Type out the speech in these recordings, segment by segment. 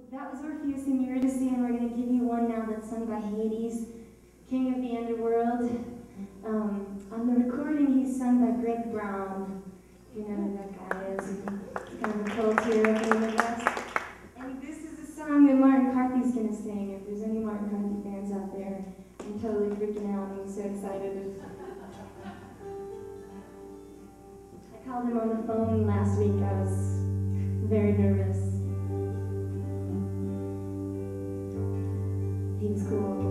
That was Orpheus and Eurydice, and we're going to give you one now that's sung by Hades, king of the underworld. On the recording, he's sung by Greg Brown. You know who that guy is. He's kind of a cult hero in the West. And this is a song that Martin Carthy's going to sing. If there's any Martin Carthy fans out there, I'm totally freaking out. I'm so excited. I called him on the phone last week. I was very nervous. He was cool.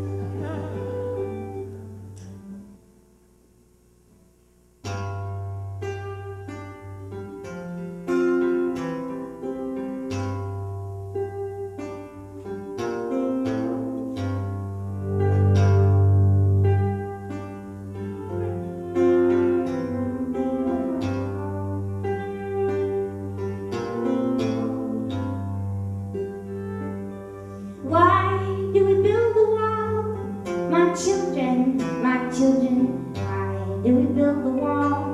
Children, why do we build the wall?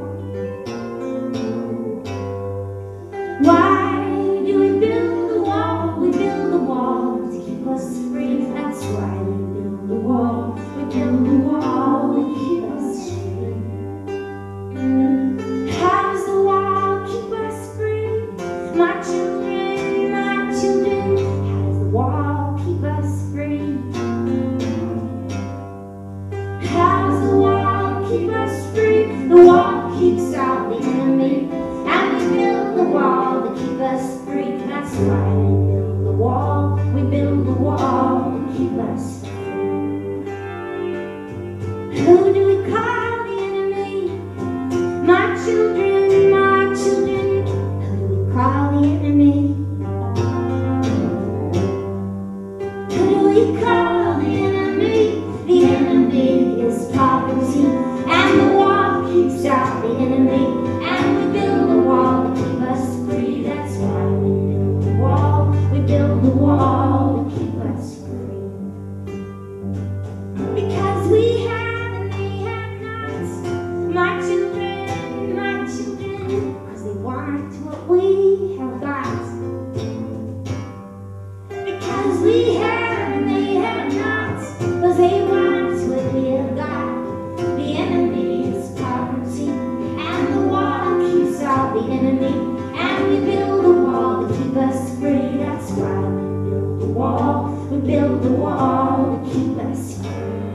Why do we build the wall? We build the wall to keep us free. That's why we build the wall. We build the wall to keep us free. How does the wall keep us free? My children, how does the wall keep us free? Keep us free. The wall keeps out the enemy, and we build the wall to keep us free. That's why we build the wall. We build the wall to keep us free. Who do we call the enemy? My children, my children. Who do we call the enemy? Who do we call the enemy? The enemy is poverty. And the wall keeps out the enemy, and we build the wall to keep us free. That's why we build the wall. We build the wall to keep us free. Because we have and they have not. My children, because they want what we have got. Because we have and they have not, because they want what we have got. The enemy is poverty, and the wall keeps out the enemy, and we build a wall to keep us free. That's why we build the wall. We build the wall to keep us free.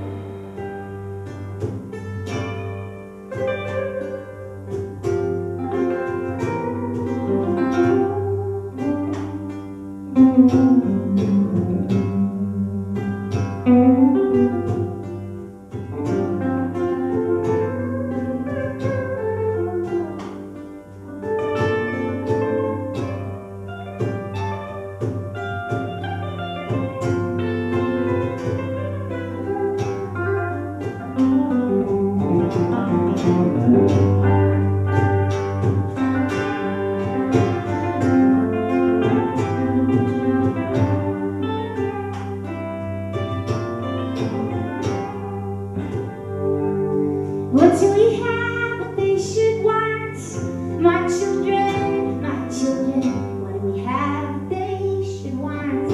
What do we have that they should want? My children, what do we have that they should want?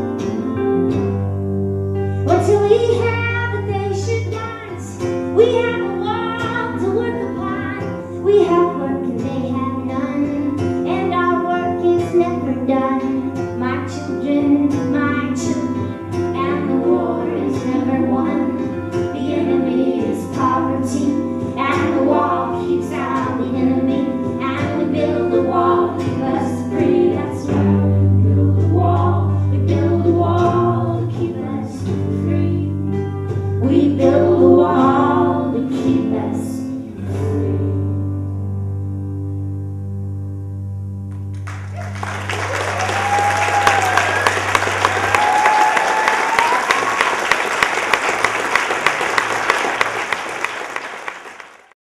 What do we have that they should want? We have a wall to work upon. We have work and they have none, and our work is never done. My children,